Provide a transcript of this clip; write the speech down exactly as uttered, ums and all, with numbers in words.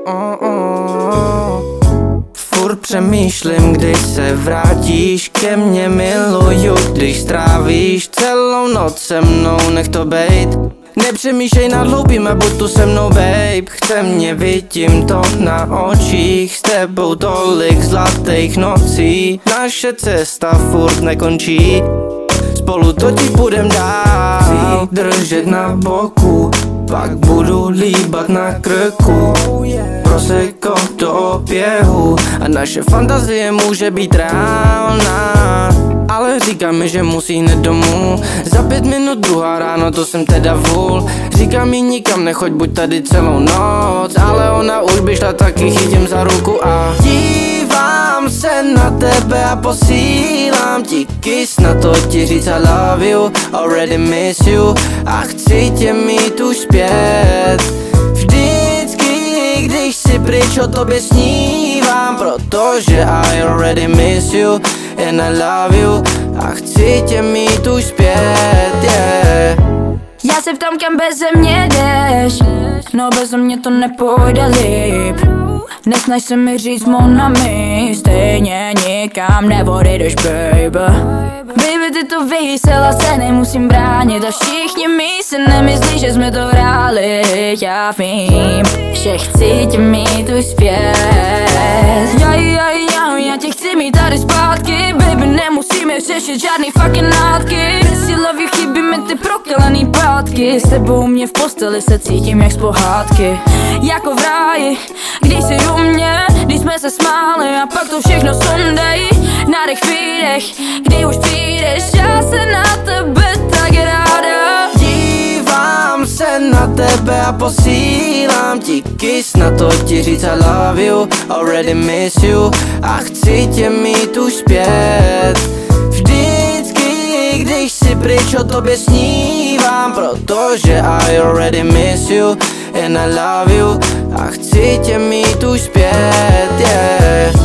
oh, oh. Furt přemýšlím, kdy se vrátíš ke mně, miluju, když strávíš celou noc se mnou, nech to bejt. Nepřemýšlej nad hloupým a buď tu se mnou, babe. Chce mě, vidím to na očích, s tebou tolik zlatých nocí. Naše cesta furt nekončí, spolu totiž budem dál držet na boku, pak budu líbat na krku. Prosecco do oběhu a naše fantazie může být reálná, ale říká mi, že musí hned domů. Za pět minut druhá ráno, to jsem teda vůl. Říká mi nikam nechoď, buď tady celou noc, ale ona už by šla, taky chytím za ruku a dívám se na tebe a posílám ti kiss, na to ti říct I love you, already miss you a chci tě mít už zpět. Vždycky, když si pryč, o tobě snívám, protože I already miss you and I love you a chci tě mít už zpět, yeah. Já se ptám, kam beze mě jdeš, no beze mě to nepůjde líp. Nesnaž se mi říct mon ami, stejně nikam neodejdeš, baby. Baby, ty to víš, celá se nemusím bránit a všichni mi se nemyslí, že jsme to hráli. Já vím, že chci tě mít už zpět. Já, já, já, já tě chci mít tady zpátky, baby, nemusíme řešit žádný fucking hádky. Bez love you chybí mi ty prokalený pátky, s tebou mě v posteli se cítím jak z pohádky. Jako v ráji, když jsi u mě, když jsme se smáli a pak to všechno sundej. Nádech, výdech, kdy už přijdeš, já se na tebe tak ráda. Dívám se na tebe a posílám ti kiss, na to ti říct I love you, already miss you a chci tě mít už zpět. Vždycky, když si pryč, o tobě snívám, protože I already miss you and I love you a chci tě mít už zpět, yeah.